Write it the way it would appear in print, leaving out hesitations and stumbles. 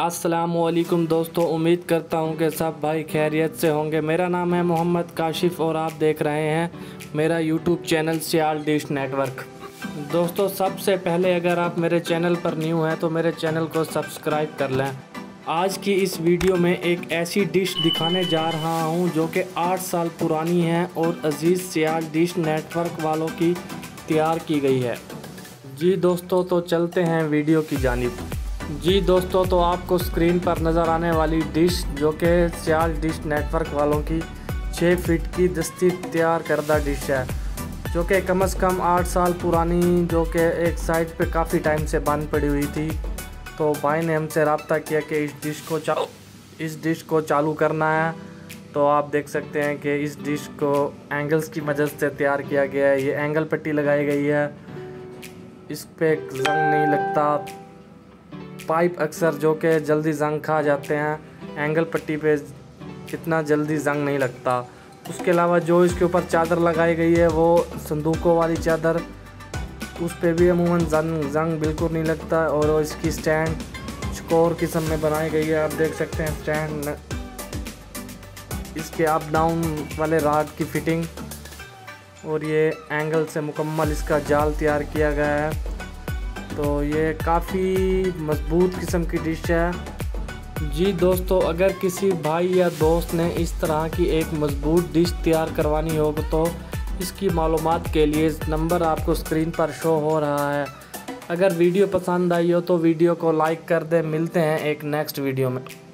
अस्सलामुअलैकुम दोस्तों, उम्मीद करता हूं कि सब भाई खैरियत से होंगे। मेरा नाम है मोहम्मद काशिफ़ और आप देख रहे हैं मेरा YouTube channel Sial dish network. दोस्तों, सबसे पहले अगर आप मेरे चैनल पर न्यू हैं तो मेरे चैनल को सब्सक्राइब कर लें। आज की इस वीडियो में एक ऐसी डिश दिखाने जा रहा हूं जो कि 8 साल पुरानी है और अजीज़ सियाल डिश नेटवर्क वालों की तैयार की गई है। जी दोस्तों, तो चलते हैं वीडियो की जानिब। जी दोस्तों, तो आपको स्क्रीन पर नज़र आने वाली डिश जो कि सियाल डिश नेटवर्क वालों की 6 फीट की दस्ती तैयार करदा डिश है, जो कि कम से कम 8 साल पुरानी, जो कि एक साइड पे काफ़ी टाइम से बंद पड़ी हुई थी। तो भाई ने हमसे रब्ता किया कि इस डिश को चालू करना है। तो आप देख सकते हैं कि इस डिश को एंगल्स की मदद से तैयार किया गया है। ये एंगल पट्टी लगाई गई है, इस पे जंग नहीं लगता। पाइप अक्सर जो कि जल्दी जंग खा जाते हैं, एंगल पट्टी पे इतना जल्दी जंग नहीं लगता। उसके अलावा जो इसके ऊपर चादर लगाई गई है वो संदूकों वाली चादर, उस पे भी अमूमन जंग बिल्कुल नहीं लगता। और इसकी स्टैंड चकोर किस्म में बनाई गई है। आप देख सकते हैं स्टैंड, इसके अप डाउन वाले राड की फिटिंग, और ये एंगल से मुकम्मल इसका जाल तैयार किया गया है। तो ये काफ़ी मज़बूत किस्म की डिश है। जी दोस्तों, अगर किसी भाई या दोस्त ने इस तरह की एक मज़बूत डिश तैयार करवानी हो तो इसकी मालूमात के लिए नंबर आपको स्क्रीन पर शो हो रहा है। अगर वीडियो पसंद आई हो तो वीडियो को लाइक कर दें। मिलते हैं एक नेक्स्ट वीडियो में।